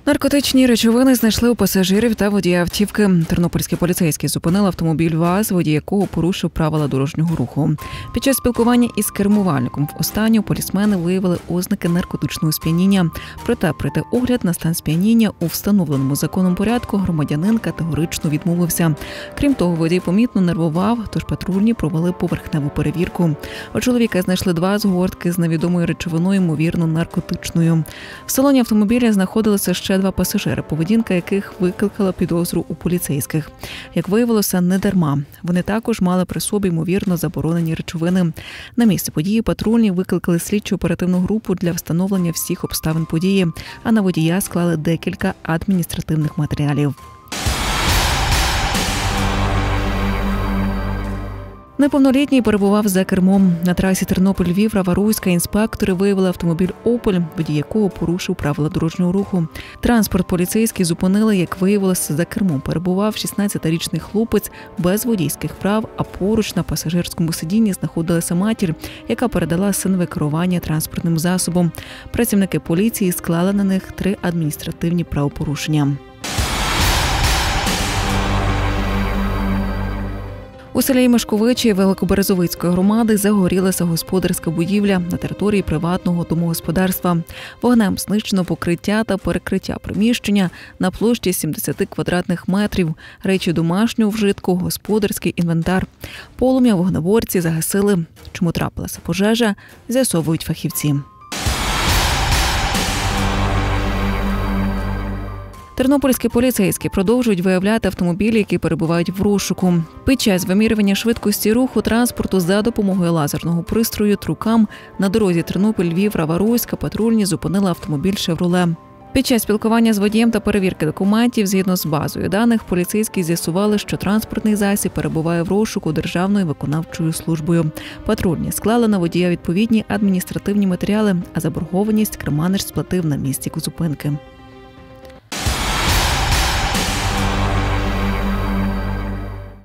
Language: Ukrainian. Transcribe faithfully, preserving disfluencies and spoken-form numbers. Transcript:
Наркотичні речовини знайшли у пасажирів та водія автівки. Тернопільські поліцейські зупинили автомобіль ВАЗ, водій якого порушив правила дорожнього руху. Під час спілкування із кермувальником в останню полісмени виявили ознаки наркотичного сп'яніння. Проте пройти огляд на стан сп'яніння у встановленому законом порядку громадянин категорично відмовився. Крім того, водій помітно нервував, тож патрульні провели поверхневу перевірку. У чоловіка знайшли два згортки з невідомою речовиною, ймовірно наркотичною. В салоні автомобіля знаходилися ще два пасажири, поведінка яких викликала підозру у поліцейських. Як виявилося, не дарма. Вони також мали при собі, ймовірно, заборонені речовини. На місце події патрульні викликали слідчо-оперативну групу для встановлення всіх обставин події, а на водія склали декілька адміністративних матеріалів. Неповнолітній перебував за кермом. На трасі Тернопіль-Львів Рава-Руська інспектори виявили автомобіль «Опель», водій якого порушив правила дорожнього руху. Транспорт поліцейські зупинили, як виявилося, за кермом перебував шістнадцятирічний хлопець без водійських прав, а поруч на пасажирському сидінні знаходилася матір, яка передала синові керування транспортним засобом. Працівники поліції склали на них три адміністративні правопорушення. У селі Мишковичі Великоберезовицької громади загорілася господарська будівля на території приватного домогосподарства. Вогнем знищено покриття та перекриття приміщення на площі сімдесят квадратних метрів, речі домашнього вжитку, господарський інвентар. Полум'я вогнеборці загасили. Чому трапилася пожежа, з'ясовують фахівці. Тернопільські поліцейські продовжують виявляти автомобілі, які перебувають в розшуку. Під час вимірювання швидкості руху транспорту за допомогою лазерного пристрою «Трукам» на дорозі Тернопіль-Львів Рава-Руська патрульні зупинили автомобіль «Шевроле». Під час спілкування з водієм та перевірки документів, згідно з базою даних, поліцейські з'ясували, що транспортний засіб перебуває в розшуку Державною виконавчою службою. Патрульні склали на водія відповідні адміністративні матеріали, а заборгованість керманич сплатив на місці зупинки.